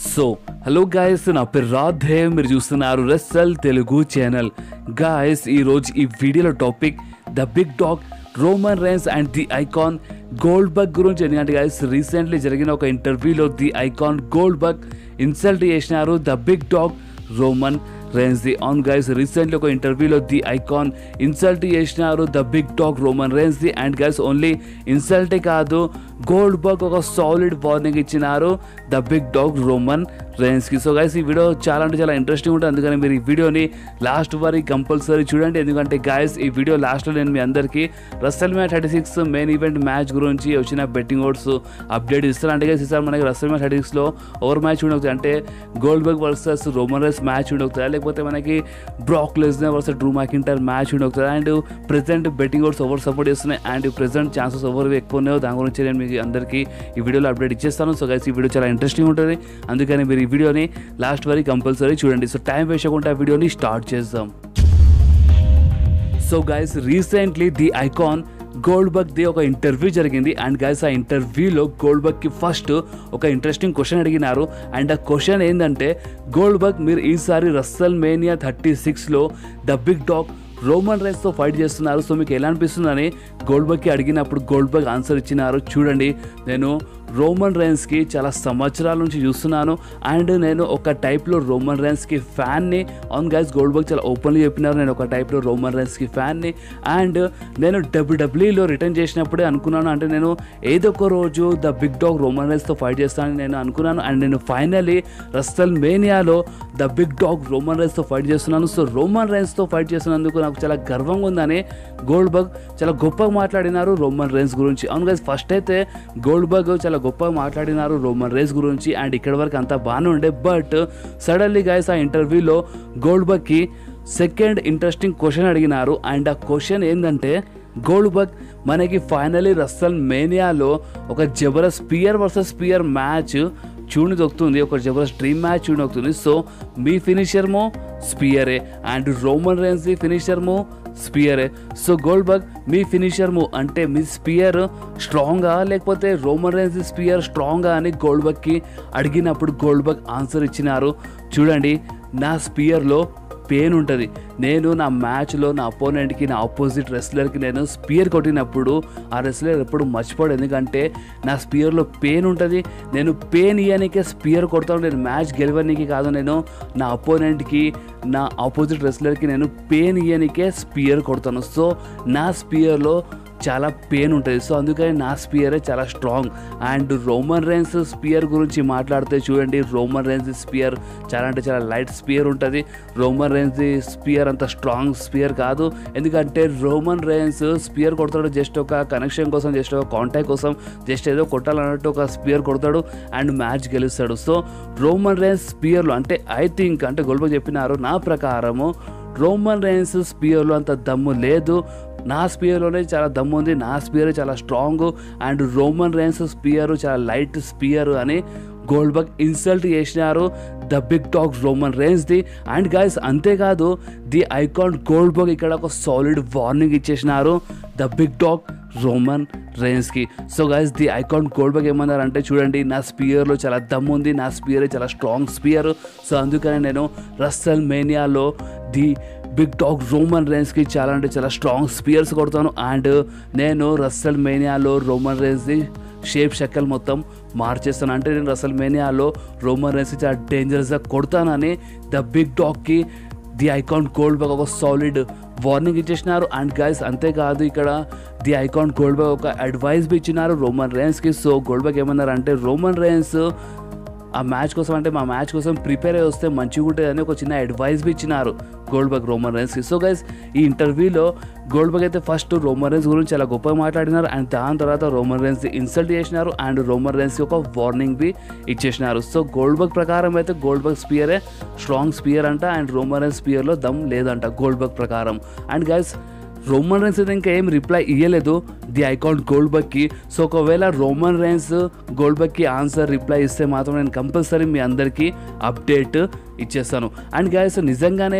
So hello guys, నా పేరు రాధే. మీరు చూస్తున్నారు రెస్సల్ తెలుగు ఛానల్. గాయస్, ఈరోజు ఈ వీడియోలో topic the big dog Roman Reigns and the icon Goldberg గురించి. ఎందుకంటే గాయస్, రీసెంట్లీ జరిగిన ఒక ఇంటర్వ్యూలో ది ఐకాన్ గోల్డ్బర్గ్ ఇన్సల్ట్ చేసినారు the big dog Roman Reigns ది. అవును గైస్, రీసెంట్లీ ఒక ఇంటర్వ్యూలో ది ఐకాన్ ఇన్సల్ట్ చేసినారు the big dog Roman Reigns ది. అండ్ గైస్, ఓన్లీ ఇన్సల్టే కాదు, గోల్డ్బర్గ్ ఒక సాలిడ్ వార్నింగ్ ఇచ్చినారు ద బిగ్ డాగ్ రోమన్ రైన్స్కి. సో గైస్, ఈ వీడియో చాలా అంటే చాలా ఇంట్రెస్టింగ్ ఉంటుంది. అందుకని మీరు ఈ వీడియోని లాస్ట్ వరకు కంపల్సరీ చూడండి. ఎందుకంటే గైస్, ఈ వీడియో లాస్ట్లో నేను మీ అందరికీ రెస్ల్మేనియా 36 మెయిన్ ఈవెంట్ మ్యాచ్ గురించి వచ్చిన బెట్టింగ్ ఓడ్స్ అప్డేట్ ఇస్తాను. అంటే గైస్, ఈసారి మనకి రెస్ల్మేనియా 36లో ఓవర్ మ్యాచ్ ఉండవుతుంది. అంటే Goldberg versus Roman Reigns match ఉండవుతుంది, లేకపోతే మనకి Brock Lesnar versus Drew McIntyre match ఉండవుతుంది. అండ్ ప్రెసెంట్ బెట్టింగ్ ఓడ్స్ ఓవర్ సపోర్ట్ చేస్తున్నాయి అండ్ ప్రెసెంట్ ఛాన్సెస్ ఓవర్ ఎక్కువ ఉన్నాయో దాని గురించి నేను మీకు అందరికీ ఈ వీడియోలో అప్డేట్ ఇచ్చేస్తాను. సో గైస్, ఈ వీడియో చాలా ఇంట్రెస్టింగ్ ఉంటుంది. అందుకని మీరు ఈ వీడియోని లాస్ట్ వరకు కంపల్సరీ చూడండి. సో టైం వేస్ట్ చేయకుండా ఆ వీడియోని స్టార్ట్ చేద్దాం. So guys, recently the icon Goldberg the ఒక ఇంటర్వ్యూ జరిగింది. అండ్ గైస్, ఆ ఇంటర్వ్యూలో గోల్డ్బర్గ్కి ఫస్ట్ ఒక ఇంట్రెస్టింగ్ క్వశ్చన్ అడిగినారు. అండ్ ఆ క్వశ్చన్ ఏంటంటే, గోల్డ్బర్గ్ మీరు ఈసారి రెస్ల్మేనియా 36లో ద బిగ్ డాగ్ రోమన్ రైన్స్తో ఫైట్ చేస్తున్నారు, సో మీకు ఎలా అనిపిస్తుందని గోల్డ్బర్గ్కి అడిగినప్పుడు గోల్డ్బర్గ్ ఆన్సర్ ఇచ్చినారు. చూడండి, నేను రోమన్ రైన్స్కి చాలా సంవత్సరాల నుంచి చూస్తున్నాను అండ్ నేను ఒక టైప్లో రోమన్ రైన్స్కి ఫ్యాన్ని. అవును గైస్, గోల్డ్బర్గ్ చాలా ఓపెన్గా చెప్పినారు, నేను ఒక టైప్లో రోమన్ రైన్స్కి ఫ్యాన్ని. అండ్ నేను డబ్ల్యూడబ్ల్యూఈలో రిటర్న్ చేసినప్పుడే అనుకున్నాను, అంటే నేను ఏదో ఒక రోజు ద బిగ్ డాగ్ రోమన్ రైన్స్తో ఫైట్ చేస్తానని నేను అనుకున్నాను. అండ్ నేను ఫైనలీ రెస్ల్మేనియాలో ద బిగ్ డాగ్ రోమన్ రైన్స్తో ఫైట్ చేస్తున్నాను. సో రోమన్ రైన్స్తో ఫైట్ చేస్తున్నందుకు నాకు చాలా గర్వంగా ఉందని గోల్డ్బర్గ్ చాలా గొప్పగా మాట్లాడినారు రోమన్ రైన్స్ గురించి. అవును గైస్, ఫస్ట్ అయితే గోల్డ్బర్గ్ చాలా గొప్పగా మాట్లాడినారు రోమన్ రైన్స్ గురించి అండ్ ఇక్కడ వరకు అంతా బాగానే ఉండే. బట్ సడన్లీ గైస్, ఆ ఇంటర్వ్యూలో గోల్డ్బర్గ్కి సెకండ్ ఇంట్రెస్టింగ్ క్వశ్చన్ అడిగినారు. అండ్ ఆ క్వశ్చన్ ఏంటంటే, గోల్డ్బర్గ్ మనకి ఫైనలీ రెస్ల్మేనియాలో ఒక జబర్దస్త్ స్పియర్ వర్సెస్ స్పియర్ మ్యాచ్ చూని దొక్కుతుంది, ఒక జబర్దస్త్ డ్రీమ్ మ్యాచ్ చూని దొక్కుతుంది. సో మీ ఫినిషర్మో స్పియరే అండ్ రోమన్ రైన్స్ ఫినిషర్మో స్పియరే. సో గోల్డ్బర్గ్, మీ ఫినిషర్ము అంటే మీ స్పియర్ స్ట్రాంగా లేకపోతే రోమన్ రైన్స్ స్పియర్ స్ట్రాంగా అని గోల్డ్బర్గ్కి అడిగినప్పుడు గోల్డ్బర్గ్ ఆన్సర్ ఇచ్చినారు. చూడండి, నా స్పియర్లో పెయిన్ ఉంటుంది. నేను నా మ్యాచ్లో నా అపోనెంట్కి, నా ఆపోజిట్ రెస్లర్కి నేను స్పియర్ కొట్టినప్పుడు ఆ రెస్లర్ ఎప్పుడు మర్చిపోడు, ఎందుకంటే నా స్పియర్లో పెయిన్ ఉంటుంది. నేను పెయిన్ ఇయ్యనికే స్పియర్ కొడతాను, నేను మ్యాచ్ గెలవడానికి కాదు. నేను నా అపోనెంట్కి, నా ఆపోజిట్ రెస్లర్కి నేను పెయిన్ ఇయ్యనికే స్పియర్ కొడతాను. సో నా స్పియర్లో చాలా పెయిన్ ఉంటుంది. సో అందుకని నా స్పియరే చాలా strong. And Roman Reigns spear గురించి మాట్లాడితే చూడండి, రోమన్ రైన్స్ స్పియర్ చాలా అంటే చాలా లైట్ స్పియర్ ఉంటుంది. రోమన్ రైన్స్ స్పియర్ అంత స్ట్రాంగ్ స్పియర్ కాదు, ఎందుకంటే రోమన్ రైన్స్ స్పియర్ కొడతాడు జస్ట్ ఒక కనెక్షన్ కోసం, జస్ట్ ఒక కాంటాక్ట్ కోసం, జస్ట్ ఏదో కొట్టాలన్నట్టు ఒక స్పియర్ కొడతాడు అండ్ మ్యాచ్ గెలుస్తాడు. సో రోమన్ రైన్స్ స్పియర్లో అంటే ఐ థింక్, అంటే గోల్డ్బర్గ్ చెప్పినారు, నా ప్రకారము రోమన్ రైన్స్ స్పియర్లో అంత దమ్ము లేదు, నా స్పియర్లోనే చాలా దమ్ము ఉంది, నా స్పియర్ చాలా strong and Roman Reigns spear చాలా లైట్ స్పియర్ అని గోల్డ్బర్గ్ ఇన్సల్ట్ చేసినారు ద బిగ్ డాగ్ రోమన్ రైన్స్ది. అండ్ గైస్, అంతేకాదు ది ఐకాన్ గోల్డ్బర్గ్ ఇక్కడ ఒక సాలిడ్ వార్నింగ్ ఇచ్చేసినారు ద బిగ్ డాగ్ రోమన్ రైన్స్కి. So guys, the icon Goldberg ఏమన్నారంటే, చూడండి, నా స్పియర్లో చాలా దమ్ము ఉంది, నా స్పియర్ చాలా స్ట్రాంగ్ స్పియర్. సో అందుకని నేను రెస్ల్మేనియాలో ది బిగ్ డాగ్ రోమన్ రైన్స్కి చాలా అంటే చాలా స్ట్రాంగ్ స్పియర్స్ కొడతాను. అండ్ నేను రెస్ల్మేనియాలో రోమన్ రైన్స్ది షేప్ షకల్ మొత్తం మార్చేస్తాను, అంటే నేను రెస్ల్మేనియాలో రోమన్ రైన్స్కి చాలా డేంజరస్గా కొడతానని ద బిగ్ డాగ్కి ది ఐకాన్ గోల్డ్బర్గ్ ఒక సాలిడ్ వార్నింగ్ ఇచ్చేసినారు. అండ్ గైస్, అంతేకాదు ఇక్కడ ది ఐకాన్ గోల్డ్బర్గ్ ఒక అడ్వైస్ బి ఇచ్చినారు రోమన్ రైన్స్కి. సో గోల్డ్బర్గ్ ఏమన్నారంటే, రోమన్ రైన్స్ ఆ మ్యాచ్ కోసం, అంటే మా మ్యాచ్ కోసం ప్రిపేర్ అయ్యి వస్తే మంచిగా ఉంటుంది అని ఒక చిన్న అడ్వైస్ బి ఇచ్చినారు గోల్డ్బర్గ్ రోమన్ రైన్స్కి. సో గైస్, ఈ ఇంటర్వ్యూలో గోల్డ్బర్గ్ అయితే ఫస్ట్ రోమన్ రైన్స్ గురించి చాలా గొప్పగా మాట్లాడినారు అండ్ దాని తర్వాత రోమన్ రైన్స్ ఇన్సల్ట్ చేసినారు అండ్ రోమన్ రైన్స్కి ఒక వార్నింగ్ బి ఇచ్చేసినారు. సో గోల్డ్బర్గ్ ప్రకారం అయితే గోల్డ్బర్గ్ స్పియరే స్ట్రాంగ్ స్పియర్ అంట అండ్ రోమన్ రైన్స్ స్పియర్లో దమ్ లేదంట గోల్డ్బర్గ్ ప్రకారం. అండ్ గైస్, రోమన్ రైన్స్ అయితే ఇంకా ఏం రిప్లై ఇవ్వలేదు ది ఐకాన్ గోల్డ్బర్గ్కి. సో ఒకవేళ రోమన్ రైన్స్ గోల్డ్బర్గ్కి ఆన్సర్ రిప్లై ఇస్తే మాత్రం నేను కంపల్సరీ మీ అందరికీ అప్డేట్ ఇచ్చేస్తాను. అండ్ గైస్, నిజంగానే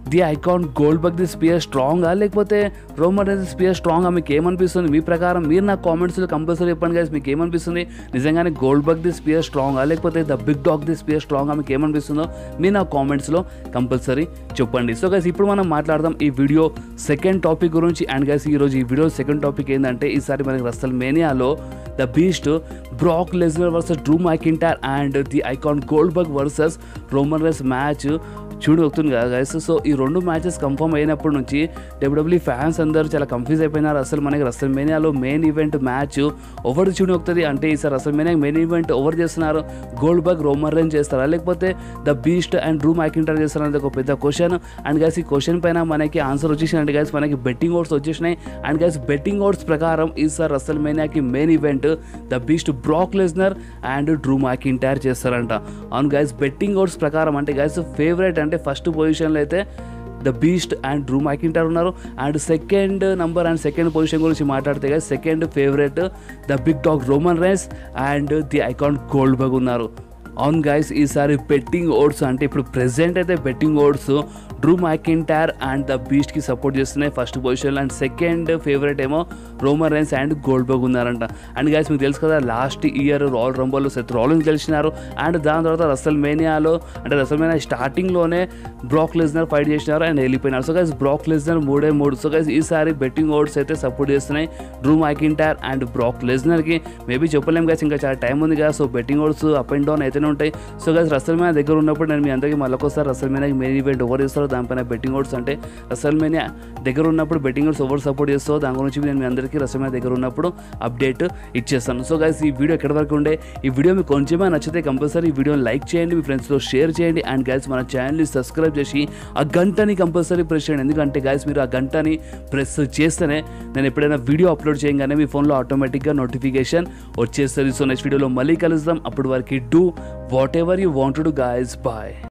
the icon Goldberg the spear స్ట్రాంగా లేకపోతే రోమన్ రైన్స్ స్పియర్ స్ట్రాంగా మీకు ఏమనిపిస్తుంది? మీ ప్రకారం మీరు నా కామెంట్స్లో కంపల్సరీ చెప్పండి గైస్, మీకు ఏమనిపిస్తుంది? నిజంగానే గోల్డ్బర్గ్ ది స్పియర్ స్ట్రాంగా లేకపోతే the big dog the spear స్ట్రాంగా మీకు ఏమనిపిస్తుందో మీరు నా కామెంట్స్లో కంపల్సరీ చెప్పండి. సో గైస్ ఇప్పుడు మనం మాట్లాడదాం ఈ వీడియో సెకండ్ టాపిక్ గురించి. అండ్ గైస్ ఈరోజు ఈ వీడియో సెకండ్ టాపిక్ ఏంటంటే ఈసారి మనకి రెస్ల్మేనియాలో the beast Brock Lesnar versus Drew McIntyre and the icon Goldberg versus Roman Reigns match చూడవుతుంది కదా గైస్. సో ఈ రెండు మ్యాచెస్ కన్ఫర్మ్ అయినప్పటి నుంచి డబ్ల్యూడబ్ల్యూఈ ఫ్యాన్స్ అందరూ చాలా కన్ఫ్యూజ్ అయిపోయినారు. అసలు మనకి రెస్ల్మేనియాలో మెయిన్ ఈవెంట్ మ్యాచ్ ఎవరు చూడవుతుంది అంటే ఈసారి రెస్ల్మేనియా మెయిన్ ఈవెంట్ ఎవరు చేస్తున్నారు? గోల్డ్బర్గ్ రోమన్ రైన్స్ చేస్తారా లేకపోతే the beast and Drew McIntyre చేస్తారా అనేది ఒక పెద్ద క్వశ్చన్. అండ్ గైస్ ఈ క్వశ్చన్ పైన మనకి ఆన్సర్ వచ్చేసినట్టు గైస్ మనకి బెట్టింగ్ ఓట్స్ వచ్చేసినాయి. అండ్ గైస్ బెట్టింగ్ ఓట్స్ ప్రకారం ఈసారి రెస్ల్మేనియాకి main event the beast Brock Lesnar and Drew McIntyre చేస్తారంట. అవును గైస్ బెట్టింగ్ ఓట్స్ ప్రకారం అంటే గైస్ ఫేవరెట్ అంటే ఫస్ట్ పొజిషన్లో అయితే the beast and Drew McIntyre ఉన్నారు. And second number and second position గురించి మాట్లాడితే guys second favourite the big dog Roman Reigns and the icon Goldberg ఉన్నారు. అవును గైస్ ఈసారి బెట్టింగ్ ఓట్స్ అంటే ఇప్పుడు ప్రెసెంట్ అయితే betting odds Drew McIntyre and the బీస్ట్కి సపోర్ట్ చేస్తున్నాయి ఫస్ట్ పొజిషన్లో. అండ్ సెకండ్ ఫేవరెట్ ఏమో రోమన్ రైన్స్ అండ్ గోల్డ్బర్గ్ ఉన్నారంట. అండ్ గైస్ మీకు తెలుసు కదా లాస్ట్ ఇయర్ రాయల్ రంబల్లో సెత్ రాలిన్స్ గెలిచినారు. అండ్ దాని తర్వాత రెస్ల్మేనియాలో అంటే రెస్ల్మేనియా స్టార్టింగ్లోనే బ్రాక్ లెస్నర్ ఫైట్ చేసినారు అండ్ వెళ్ళిపోయినారు. So guys Brock Lesnar 3-3. So guys ఈసారి బెట్టింగ్ ఓట్స్ అయితే సపోర్ట్ చేస్తున్నాయి డ్రూ మ్యాకింటైర్ అండ్ బ్రాక్ లెస్నర్కి. మేబీ చెప్పలేము గైస్ ఇంకా చాలా టైం ఉంది కదా. So betting odds up and down అయితేనే ఉంటాయి. సో గైస్ రెస్ల్మేనియా దగ్గర ఉన్నప్పుడు నేను మీ అందరికీ మళ్ళొకసారి రెస్ల్మేనియాకి మెయిన్ ఈవెంట్ ఎవరు చేస్తారో దానిపైన బెట్టింగ్ ఓట్స్ అంటే రెస్ల్మేనియా దగ్గర ఉన్నప్పుడు బెట్టింగ్ ఓట్స్ ఎవరు సపోర్ట్ చేస్తారో దాని గురించి నేను మీ అందరికీ రెస్ల్మేనియా దగ్గర ఉన్నప్పుడు అప్డేట్ ఇచ్చేస్తాను. సో గైస్ ఈ వీడియో ఎక్కడి వరకు ఉండే, ఈ వీడియో మీకు కొంచెమే నచ్చితే కంపల్సరీ ఈ వీడియోని లైక్ చేయండి, మీ ఫ్రెండ్స్తో షేర్ చేయండి. అండ్ గైస్ మన ఛానల్ని సబ్స్క్రైబ్ చేసి ఆ గంటని కంపల్సరీ ప్రెస్ చేయండి. ఎందుకంటే గైస్ మీరు ఆ గంటని ప్రెస్ చేస్తేనే నేను ఎప్పుడైనా వీడియో అప్లోడ్ చేయగానే మీ ఫోన్లో ఆటోమేటిక్గా నోటిఫికేషన్ వచ్చేస్తుంది. సో నెక్స్ట్ వీడియోలో మళ్ళీ కలుద్దాం. అప్పటి వరకు do whatever you want to do guys. Bye.